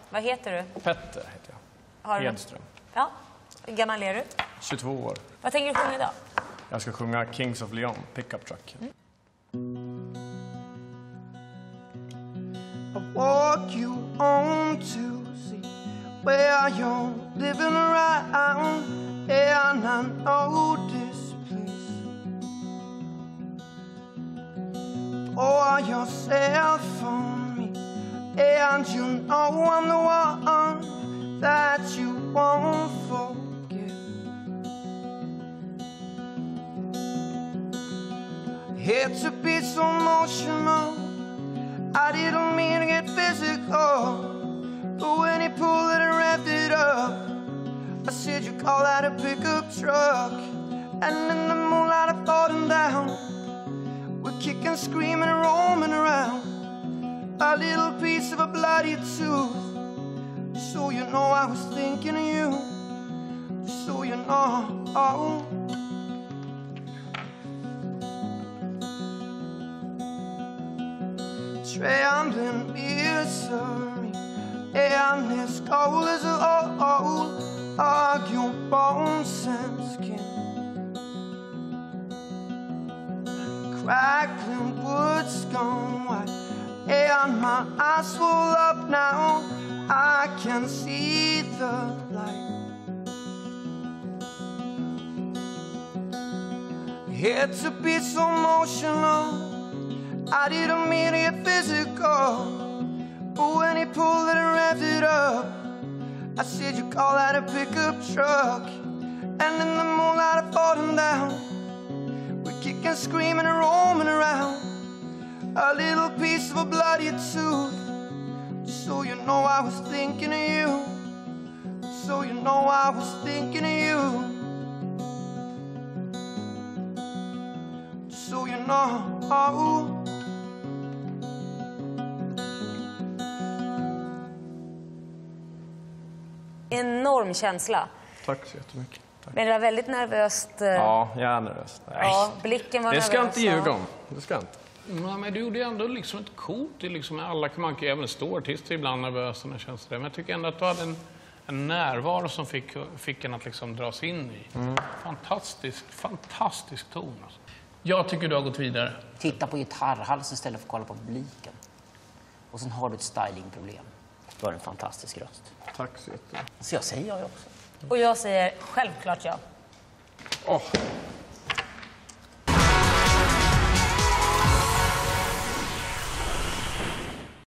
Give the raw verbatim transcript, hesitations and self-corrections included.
Vad heter du? Petter heter jag. Har du... Edström. Ja. Hur gammal är du? tjugotvå år. Vad tänker du sjunga idag? Jag ska sjunga Kings of Leon, Pickup Truck. Mm. I walk you on to see where you're living around, and I know this place. Pour yourself on me, and you know I'm the one that you won't forget. Hate to be so emotional, I didn't mean to get physical, but when he pulled it and wrapped it up, I said you call that a pickup truck. And in the moonlight I falling down, we're kicking, screaming and roaming around, a little piece of a bloody tooth. So you know I was thinking of you, so you know. Oh. Trembling misery, and this cold as old, are your bones and skin. Crackling wood's gone white, and my eyes full up now, I can see the light. Hate to be so emotional, I didn't mean to get physical, but when he pulled it and wrapped it up, I said you call that a pickup truck. And in the moonlight I fought him down, we're kicking, screaming and roaming around, a little piece of a bloody tooth. So you know I was thinking of you, so you know I was thinking of you, so you know. Oh. Enorm känsla. Tack så jättemycket. Tack. Men det var väldigt nervöst. Ja, jag är nervös. Nej. Ja, blicken var det nervös. ska inte ljuga om. Det ska inte. Ja, men du gjorde ändå liksom ett coolt. Liksom alla kan man även stora artister ibland nervösa när känns det. Men jag tycker ändå att du hade en, en närvaro som fick, fick en att liksom dras in i. Mm. Fantastisk, fantastisk ton. Alltså. Jag tycker du har gått vidare. Titta på gitarrhalsen istället för att kolla på publiken. Och sen har du ett stylingproblem. Du har en fantastisk röst. Tack så jättemycket. Så jag säger jag också. Och jag säger självklart ja. Åh.